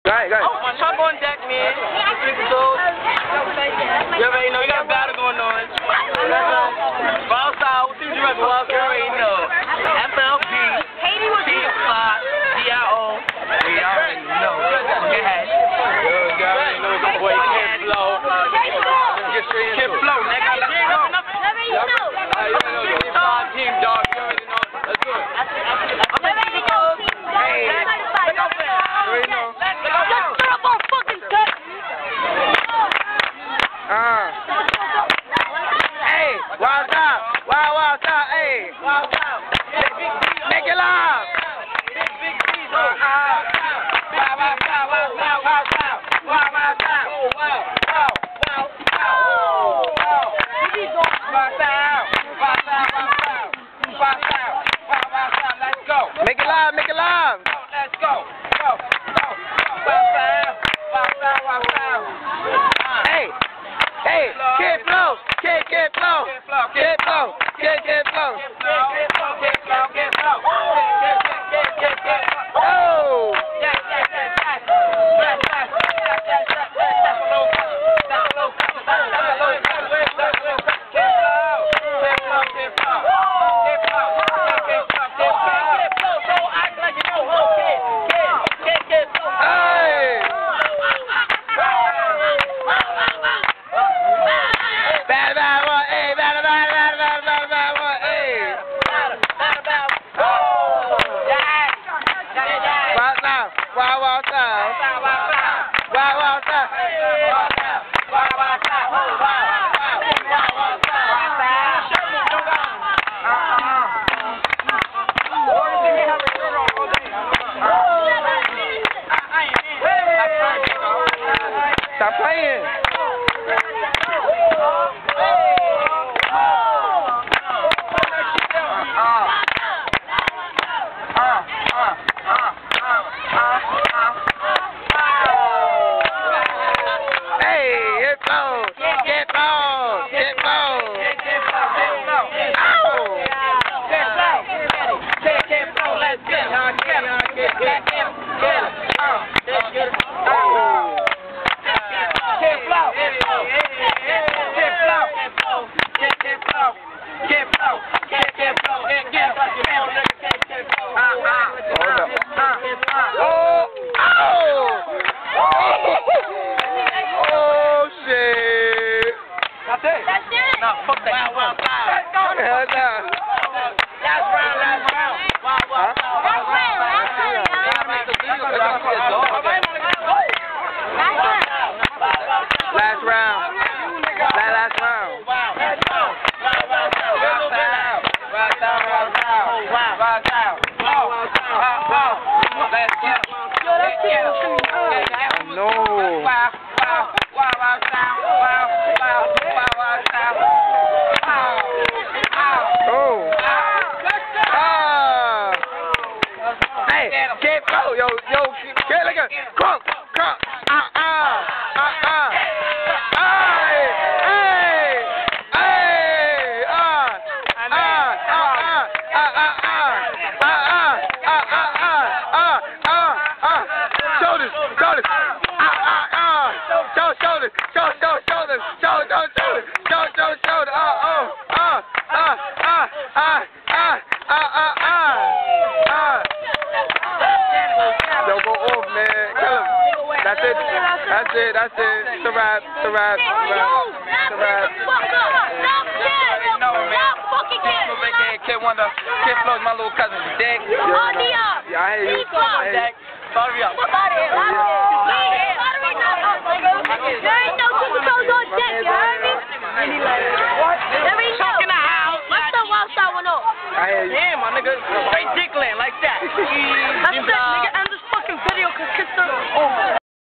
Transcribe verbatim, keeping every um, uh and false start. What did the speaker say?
Go ahead, go ahead. Oh, chop on deck, man. So, you already know, you got a battle going on. Wildstyle, what team you represent? Wild, you already know. F F C, Team Fly, D I O. You already know. Go ahead. Yo, you already know the boy Kid Flow. Let's get straight into it. Kid Flow, nigga. Let's go. You already know. Team Fly, Team Dog, you already know. Let's do it. Hey. You already know. Uh. Hey, Wildstyle, Wild Wildstyle, hey, Wildstyle. Make it loud. Uh, uh. Wild Wildstyle, Wild Wildstyle, Wild Wildstyle, Wild, Wild, Wild, Wild, Wild. Wildstyle, Wildstyle, Wildstyle, Wildstyle, Wild Wildstyle. Let's go. Make it loud, make it loud. Let's go, go, go. Wildstyle, Wildstyle, Wildstyle. Hey. Hey, Kid Flow, Kid, Kid Flow, Kid Flow, Kid, Kid Flow, Kid Flow, Kid Flow, Kid Flow, Kid, Kid, Kid, Kid, Kid, oh! Yes, yes, yes, yes, yes, yes, yes, yes, yes, that's a low cut, that's a low cut, that's a low cut, that's a low cut, Kid Flow, Kid Flow, Kid Flow, Kid Flow, Kid Flow, Kid Flow, Kid Flow, don't act like you know, oh, Kid, Kid, Kid, Kid Flow, hey! Bad, bad, what, hey, bad, bad, bad, bad, bad, bad, what, hey. Bad, bad, oh, yeah, yeah, yeah. Wildstyle, Wild Wildstyle, Wild Wildstyle, Wild Wildstyle, Wild Wildstyle. Stop playing. No, fuck that. Wow, wow, wow. Let's go. Hell no. Last round, last round. Wow, wow, wow. Last round, last round. Last round. Last round. Wow. Let's go. Wow, wow, wow. Wow, wow. Wow, wow, wow. Wow, wow. Wow, wow, wow. Let's get it. Let's get it. No. Wow, wow, wow, wow, wow, wow, wow, wow, wow. Kid Flow, yo, yo, kid, look at, crunk, crunk, ah, ah, ah, ah, hey, hey, hey, ah, ah, ah, ah, ah, ah, ah, ah, ah, ah, ah, shoulders, shoulders, ah, ah, ah, show, shoulders, show, show, shoulders, show, show, shoulders, show, show, shoulder, oh, oh, ah, ah, ah, ah, ah, ah, ah, ah. Yo, go off, man. Kill him. That's it. That's it. That's it. It's a wrap. It's a wrap. It's a wrap. It's a wrap. Kid Wonder. Kid Flow's my little cousin. Dick. Yeah, I hear you. I hear you. Sorry up. There ain't no two toes on deck, you heard me? There ain't no. Choking the house. What's the Wildstyle one up? I hear you. Yeah, my nigga. Straight dick land like that. That's it, nigga. End this fucking video because kids are...